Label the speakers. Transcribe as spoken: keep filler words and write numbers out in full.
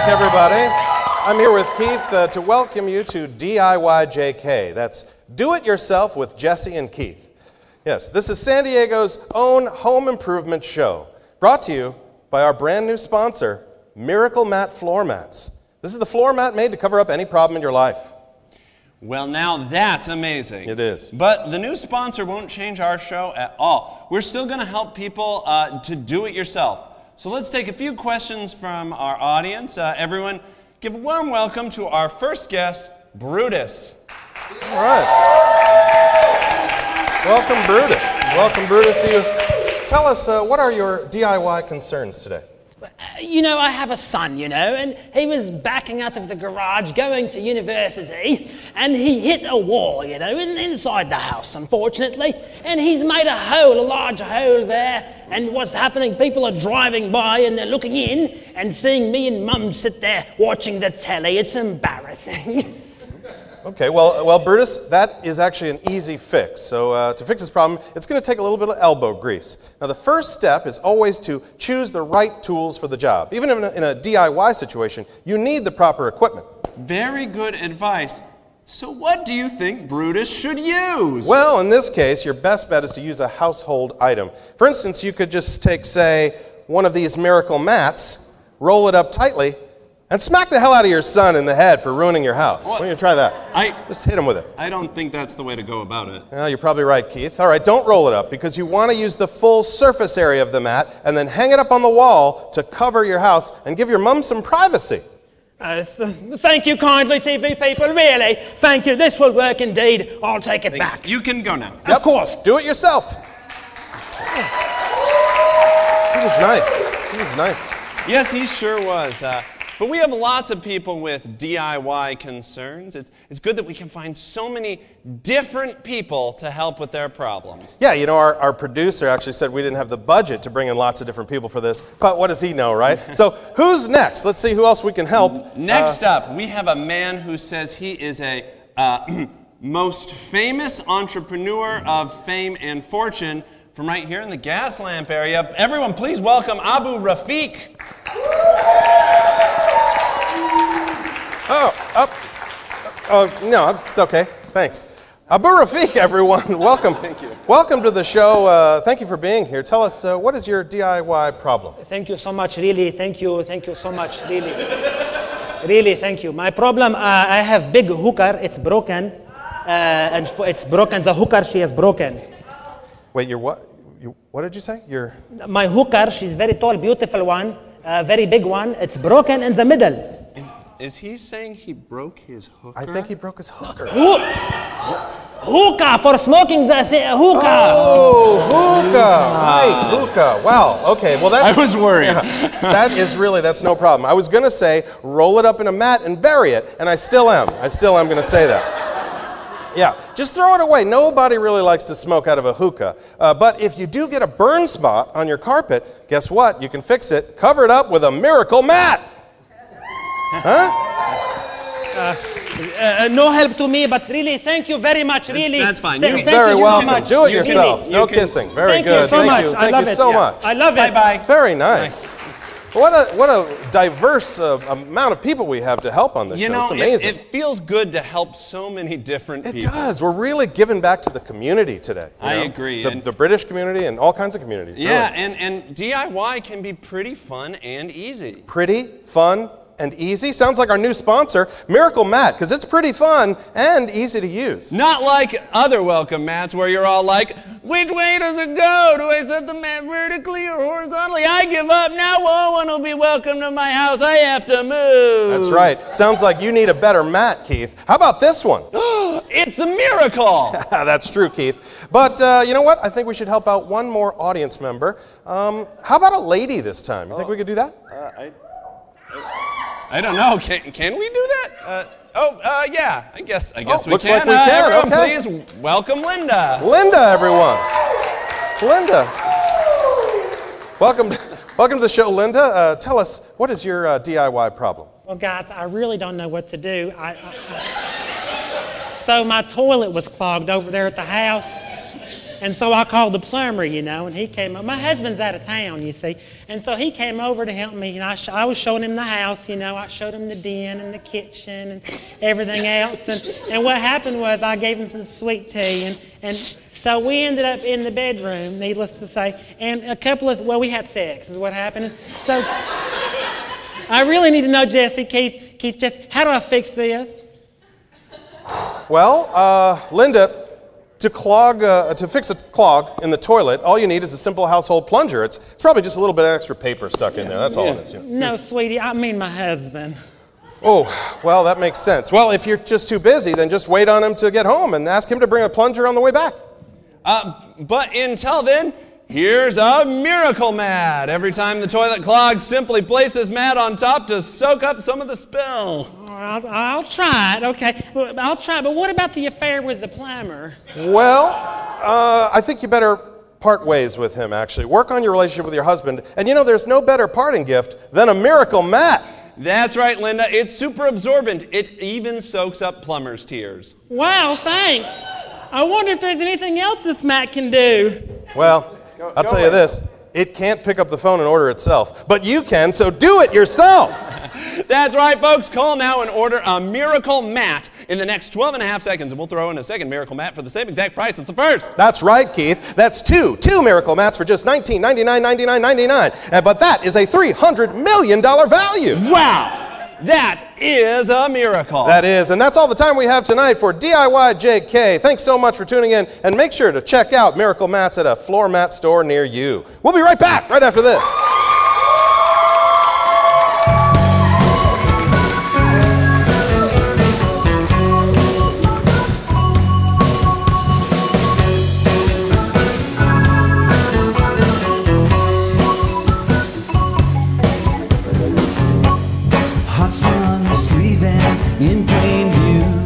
Speaker 1: back, everybody. I'm here with Keith uh, to welcome you to D I Y J K. That's Do It Yourself with Jesse and Keith. Yes, this is San Diego's own home improvement show, brought to you by our brand new sponsor, Miracle Mat Floor Mats. This is the floor mat made to cover up any problem in your life.
Speaker 2: Well, now that's amazing.
Speaker 1: It is.
Speaker 2: But the new sponsor won't change our show at all. We're still going to help people uh, to do it yourself. So let's take a few questions from our audience. Uh, everyone, give a warm welcome to our first guest, Brutus.
Speaker 1: All right. Welcome, Brutus. Welcome, Brutus. You tell us, uh, what are your D I Y concerns today?
Speaker 3: You know, I have a son, you know, and he was backing out of the garage going to university, and he hit a wall, you know, in, inside the house, unfortunately, and he's made a hole, a large hole there, and what's happening, people are driving by and they're looking in and seeing me and Mum sit there watching the telly. It's embarrassing.
Speaker 1: Okay, well, well, Brutus, that is actually an easy fix. So uh, to fix this problem, it's going to take a little bit of elbow grease. Now, the first step is always to choose the right tools for the job. Even in a, in a D I Y situation, you need the proper equipment.
Speaker 2: Very good advice. So what do you think Brutus should use?
Speaker 1: Well, in this case, your best bet is to use a household item. For instance, you could just take, say, one of these miracle mats, roll it up tightly, and smack the hell out of your son in the head for ruining your house. Why don't you try that?
Speaker 2: I,
Speaker 1: Just hit him with it.
Speaker 2: I don't think that's the way to go about it.
Speaker 1: Well, you're probably right, Keith. All right, don't roll it up, because you want to use the full surface area of the mat and then hang it up on the wall to cover your house and give your mom some privacy.
Speaker 3: Uh, th thank you kindly, T V people, really. Thank you. This will work indeed. I'll take it
Speaker 2: Thanks.
Speaker 3: back.
Speaker 2: You can go now.
Speaker 1: Yep.
Speaker 3: Of course.
Speaker 1: Do it yourself. He was nice. He was nice.
Speaker 2: Yes, he sure was. Uh, but we have lots of people with D I Y concerns. It's, it's good that we can find so many different people to help with their problems.
Speaker 1: Yeah, you know, our, our producer actually said we didn't have the budget to bring in lots of different people for this, but what does he know, right? So who's next? Let's see who else we can help.
Speaker 2: Next
Speaker 1: uh,
Speaker 2: up, we have a man who says he is a uh, most famous entrepreneur of fame and fortune from right here in the gas lamp area. Everyone, please welcome Abu Rafiq.
Speaker 1: Oh, up. Oh, no, it's okay. Thanks. Abu Rafiq, everyone. Welcome.
Speaker 2: Thank you.
Speaker 1: Welcome to the show. Uh, thank you for being here. Tell us, uh, what is your D I Y problem?
Speaker 3: Thank you so much, really. Thank you. Thank you so much, really. Really, thank you. My problem, uh, I have big hooker. It's broken. Uh, and it's broken. The hooker, she is broken.
Speaker 1: Wait, you're what? You, what did you say? You're...
Speaker 3: My hooker, she's very tall, beautiful one. Uh, very big one. It's broken in the middle.
Speaker 2: Is, is he saying he broke his hooker?
Speaker 1: I think he broke his hooker.
Speaker 3: Hookah for smoking the hookah.
Speaker 1: Oh, hookah. Right, hookah. Wow. Okay. Well, that's.
Speaker 2: I was worried.
Speaker 1: Yeah, that is really, that's no problem. I was going to say roll it up in a mat and bury it, and I still am. I still am going to say that. Yeah, just throw it away. Nobody really likes to smoke out of a hookah. Uh, but if you do get a burn spot on your carpet, guess what? You can fix it. Cover it up with a miracle mat. Huh?
Speaker 3: Uh, uh, no help to me, but really, thank you very much. Really,
Speaker 2: that's, that's fine.
Speaker 3: Th
Speaker 2: You're
Speaker 3: thank
Speaker 1: very
Speaker 3: you
Speaker 1: welcome.
Speaker 3: So much.
Speaker 1: Do it
Speaker 2: You
Speaker 1: yourself.
Speaker 2: can,
Speaker 1: no
Speaker 2: you can.
Speaker 1: kissing. Very
Speaker 3: thank
Speaker 1: good.
Speaker 3: You so
Speaker 1: thank
Speaker 3: much.
Speaker 1: you.
Speaker 3: I
Speaker 1: Thank
Speaker 3: love
Speaker 1: you
Speaker 3: it.
Speaker 1: so
Speaker 3: Yeah.
Speaker 1: much.
Speaker 3: I love it.
Speaker 2: Bye bye.
Speaker 1: Very nice. What a what a diverse uh, amount of people we have to help on this
Speaker 2: You
Speaker 1: show.
Speaker 2: know,
Speaker 1: It's amazing.
Speaker 2: It, it feels good to help so many different
Speaker 1: It
Speaker 2: people.
Speaker 1: does. We're really giving back to the community today. you
Speaker 2: I
Speaker 1: know?
Speaker 2: agree.
Speaker 1: The,
Speaker 2: And-
Speaker 1: the British community and all kinds of communities.
Speaker 2: Yeah,
Speaker 1: really.
Speaker 2: and, and D I Y can be pretty fun and easy.
Speaker 1: Pretty, fun, and easy. Sounds like our new sponsor, Miracle Mat, because it's pretty fun and easy to use.
Speaker 2: Not like other welcome mats where you're all like, which way does it go? Do I set the mat vertically or horizontally? I give up. Now no one will be welcome to my house. I have to move.
Speaker 1: That's right. Sounds like you need a better mat, Keith. How about this one?
Speaker 2: It's a miracle.
Speaker 1: That's true, Keith. But uh, you know what? I think we should help out one more audience member. Um, how about a lady this time? You think we could do that?
Speaker 2: Uh, I, I don't know. Can, can we do that? Uh, oh, uh, yeah. I guess I guess
Speaker 1: Oh,
Speaker 2: we
Speaker 1: looks
Speaker 2: can.
Speaker 1: like we
Speaker 2: Uh,
Speaker 1: can.
Speaker 2: everyone,
Speaker 1: Okay.
Speaker 2: please welcome Linda.
Speaker 1: Linda, everyone. Linda. Welcome, welcome to the show, Linda. Uh, tell us, what is your uh, D I Y problem?
Speaker 3: Well, guys, I really don't know what to do. I, I, I... So my toilet was clogged over there at the house, And so I called the plumber, you know, and he came up. My husband's out of town, you see. And so he came over to help me, and I, sh I was showing him the house, you know. I showed him the den and the kitchen and everything else. And, and what happened was I gave him some sweet tea, and, and so we ended up in the bedroom, needless to say. And a couple of, well, we had sex is what happened. So I really need to know, Jesse, Keith, Keith, Jesse, how do I fix this?
Speaker 1: Well, uh, Linda, to clog, uh, to fix a clog in the toilet, all you need is a simple household plunger. It's, it's probably just a little bit of extra paper stuck in there. That's all it is. You know.
Speaker 3: No, sweetie, I mean my husband.
Speaker 1: Oh, well, that makes sense. Well, if you're just too busy, then just wait on him to get home and ask him to bring a plunger on the way back.
Speaker 2: Uh, but until then, here's a miracle mat. Every time the toilet clogs, simply place this mat on top to soak up some of the spill.
Speaker 3: I'll, I'll try it, okay. I'll try it, but what about the affair with the plumber?
Speaker 1: Well, uh, I think you better part ways with him, actually. Work on your relationship with your husband. And you know, there's no better parting gift than a miracle mat.
Speaker 2: That's right, Linda. It's super absorbent. It even soaks up plumber's tears.
Speaker 3: Wow, thanks. I wonder if there's anything else this mat can do.
Speaker 1: Well, go, I'll go tell away. you this. It can't pick up the phone and order itself. But you can, so do it yourself.
Speaker 2: That's right, folks. Call now and order a miracle mat in the next twelve and a half seconds, and we'll throw in a second miracle mat for the same exact price as the first.
Speaker 1: That's right, Keith. That's two. Two miracle mats for just nineteen ninety-nine, ninety-nine, ninety-nine. Uh, but that is a three hundred million dollar value.
Speaker 2: Wow. That is a miracle.
Speaker 1: That is, and that's all the time we have tonight for D I Y J K. Thanks so much for tuning in, and make sure to check out Miracle Mats at a floor mat store near you. We'll be right back right after this.
Speaker 4: Hot sun sleeving in plain view.